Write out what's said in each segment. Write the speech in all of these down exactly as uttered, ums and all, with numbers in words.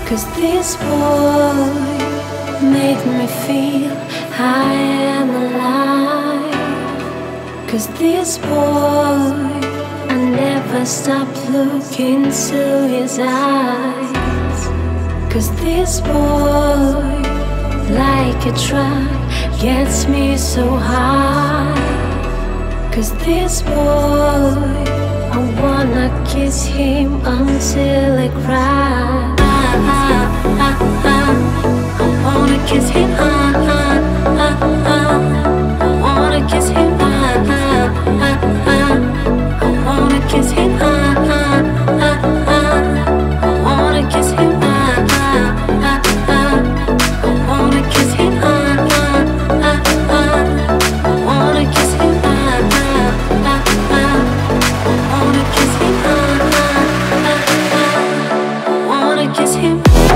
'Cause this boy made me feel I am alive. 'Cause this boy, I never stop looking to his eyes. 'Cause this boy, like a truck, gets me so high. 'Cause this boy, I wanna kiss him until I cry. I, I, I, I wanna kiss him. I, I, I, I wanna kiss him. I, I, I, I wanna kiss him. I, I, I, I wanna kiss him. I, I, I wanna kiss him. I, I, I wanna kiss him. I, I, I wanna kiss him. I, I wanna kiss him.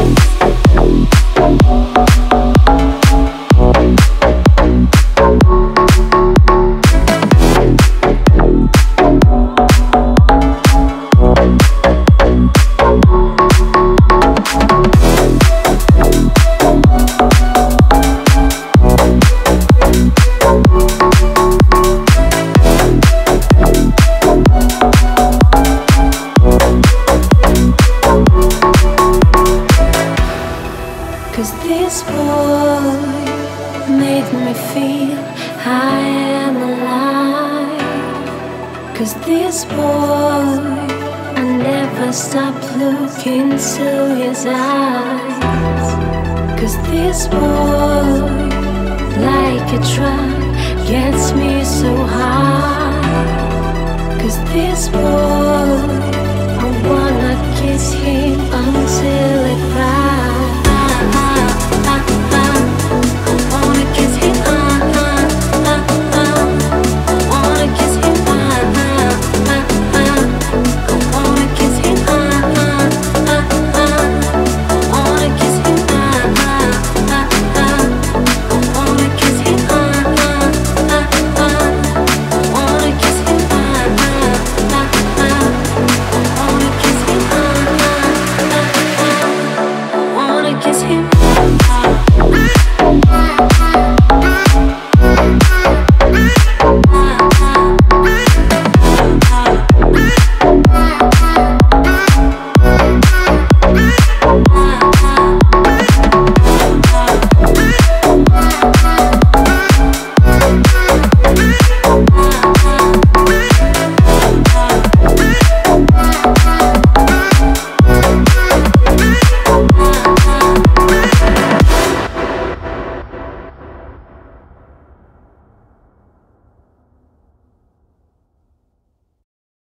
Stop looking to his eyes. 'Cause this boy, like a truck, gets me so high. 'Cause this boy, I wanna kiss him until I cry.